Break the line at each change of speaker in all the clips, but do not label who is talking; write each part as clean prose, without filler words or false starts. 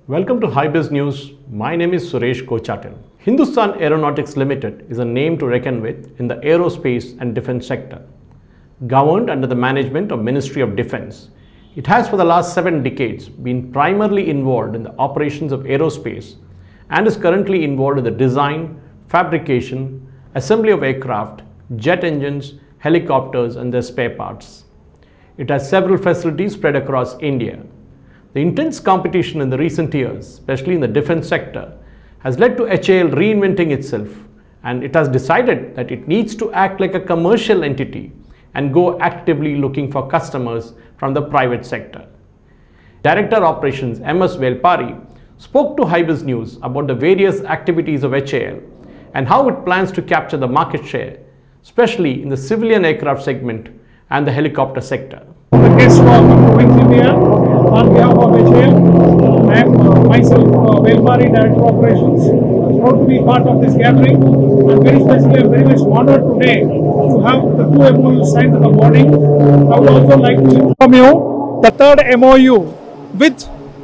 Welcome to Hybiz News. My name is Suresh Kochatil. Hindustan Aeronautics Limited is a name to reckon with in the aerospace and defence sector. Governed under the management of Ministry of Defence, it has for the last 7 decades been primarily involved in the operations of aerospace and is currently involved in the design, fabrication, assembly of aircraft, jet engines, helicopters and their spare parts. It has several facilities spread across India. The intense competition in the recent years, especially in the defence sector, has led to HAL reinventing itself, and it has decided that it needs to act like a commercial entity and go actively looking for customers from the private sector. Director Operations S Velpari spoke to Hybiz News about the various activities of HAL and how it plans to capture the market share, especially in the civilian aircraft segment and the helicopter sector.
The guests who are coming to India on behalf of HAL, I am myself, Velpari, Director Operations, proud to be part of this gathering. And very specifically, I am very much honored today to have the 2 MOUs signed in the morning. I would also like to inform you the 3rd MOU with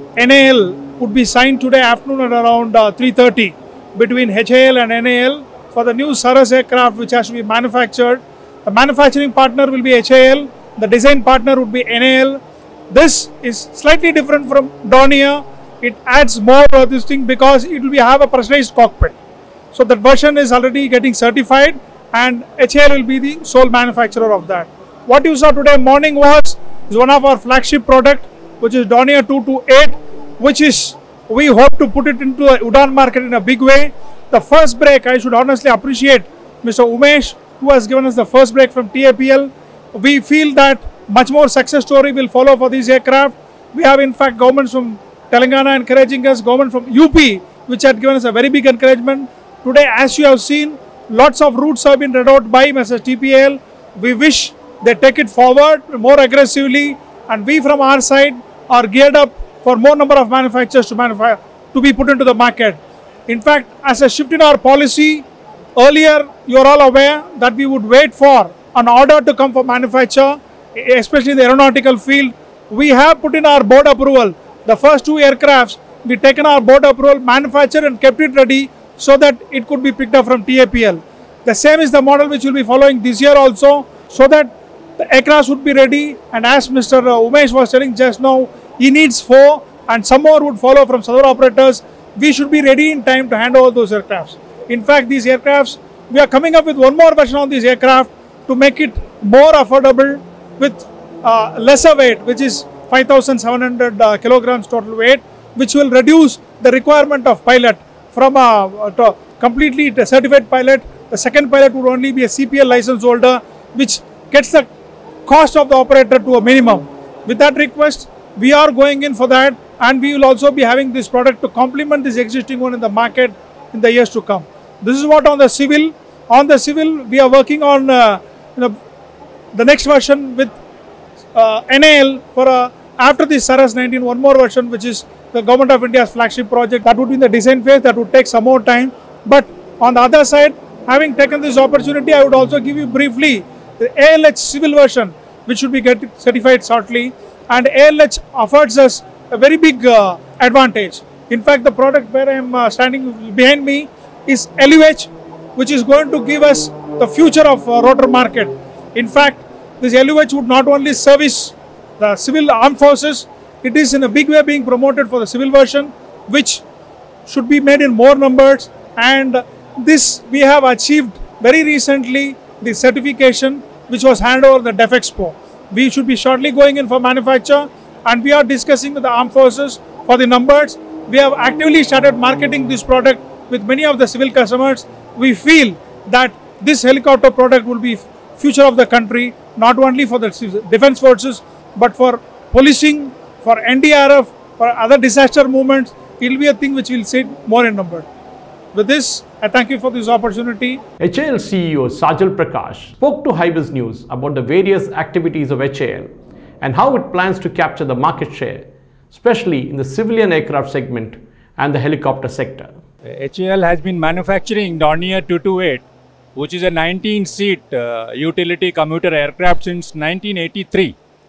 NAL would be signed today afternoon at around 3:30 between HAL and NAL for the new Saras aircraft which has to be manufactured. The manufacturing partner will be HAL, the design partner would be NAL. This is slightly different from Dornier. It adds more of this thing because it will have a pressurized cockpit. So that version is already getting certified and HAL will be the sole manufacturer of that. What you saw today morning is one of our flagship product, which is Dornier 228, which is we hope to put it into the Udan market in a big way. The first break, I should honestly appreciate Mr. Umesh, who has given us the first break from TAPL. We feel that much more success story will follow for these aircraft. We have in fact governments from Telangana encouraging us, government from UP, which had given us a very big encouragement. Today, as you have seen, lots of routes have been read out by Mr. TPL. We wish they take it forward more aggressively, and we from our side are geared up for more number of manufacturers to be put into the market. In fact, as a shift in our policy, earlier you are all aware that we would wait for an order to come for manufacture, especially in the aeronautical field. We have put in our board approval. The first 2 aircrafts, we taken our board approval, manufactured and kept it ready so that it could be picked up from TAPL. The same is the model which will be following this year also, so that the aircrafts would be ready. And as Mr. Umesh was telling just now, he needs 4 and some more would follow from other operators. We should be ready in time to hand over those aircrafts. In fact, these aircrafts, we are coming up with one more version of these aircraft to make it more affordable with lesser weight, which is 5,700 kilograms total weight, which will reduce the requirement of pilot from a completely certified pilot. The second pilot would only be a CPL license holder, which gets the cost of the operator to a minimum. With that request, we are going in for that, and we will also be having this product to complement this existing one in the market in the years to come. This is what on the civil. On the civil, we are working on the next version with NAL for after the Saras 19, one more version, which is the Government of India's flagship project. That would be in the design phase, that would take some more time. But on the other side, having taken this opportunity, I would also give you briefly the ALH civil version, which should be getting certified shortly. And ALH offers us a very big advantage. In fact, the product where I am standing behind me is LUH, which is going to give us the future of rotor market. In fact, this LUH would not only service the civil armed forces, it is in a big way being promoted for the civil version, which should be made in more numbers. And this we have achieved very recently, the certification which was handed over the DEF Expo. We should be shortly going in for manufacture, and we are discussing with the armed forces for the numbers. We have actively started marketing this product with many of the civil customers. We feel that this helicopter product will be future of the country, not only for the defense forces, but for policing, for NDRF, for other disaster movements. It will be a thing which will see more in number. With this, I thank you for this opportunity.
HAL CEO Sajal Prakash spoke to Hybiz News about the various activities of HAL and how it plans to capture the market share, especially in the civilian aircraft segment and the helicopter sector.
HAL has been manufacturing Dornier 228, which is a 19-seat utility commuter aircraft since 1983.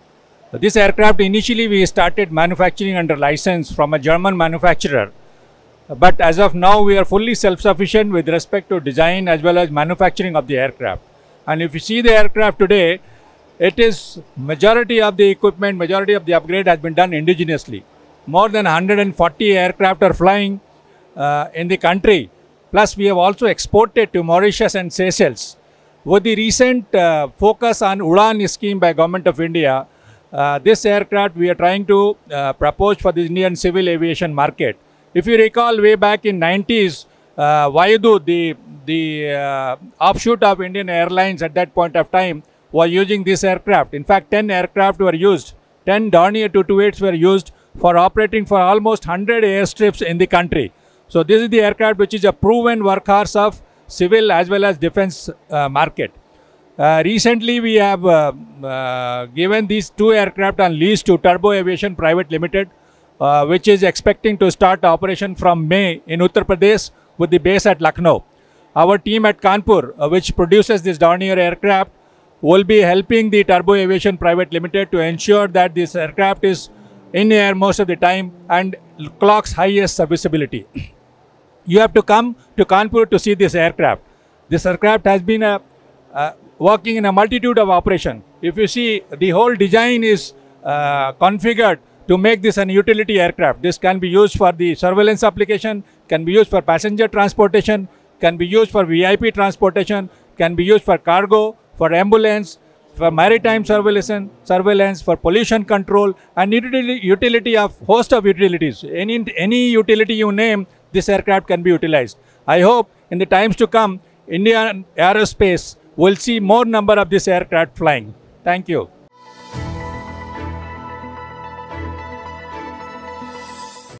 This aircraft initially we started manufacturing under license from a German manufacturer. But as of now, we are fully self-sufficient with respect to design as well as manufacturing of the aircraft. And if you see the aircraft today, it is majority of the equipment, majority of the upgrade has been done indigenously. More than 140 aircraft are flying in the country. Plus, we have also exported to Mauritius and Seychelles. With the recent focus on UDAN scheme by Government of India, this aircraft we are trying to propose for the Indian civil aviation market. If you recall, way back in 90s, Vayudu, the offshoot of Indian Airlines at that point of time, was using this aircraft. In fact, 10 aircraft were used. 10 Dornier 228s were used for operating for almost 100 airstrips in the country. So this is the aircraft which is a proven workhorse of civil as well as defense market. Recently, we have given these 2 aircraft on lease to Turbo Aviation Private Limited, which is expecting to start operation from May in Uttar Pradesh with the base at Lucknow. Our team at Kanpur, which produces this Dornier aircraft, will be helping the Turbo Aviation Private Limited to ensure that this aircraft is in air most of the time and clocks highest serviceability. You have to come to Kanpur to see this aircraft. This aircraft has been working in a multitude of operations. If you see, the whole design is configured to make this an utility aircraft. This can be used for the surveillance application, can be used for passenger transportation, can be used for VIP transportation, can be used for cargo, for ambulance, for maritime surveillance, for pollution control, and utility of host of utilities. Any utility you name, this aircraft can be utilized. I hope in the times to come, Indian aerospace will see more number of this aircraft flying. Thank you.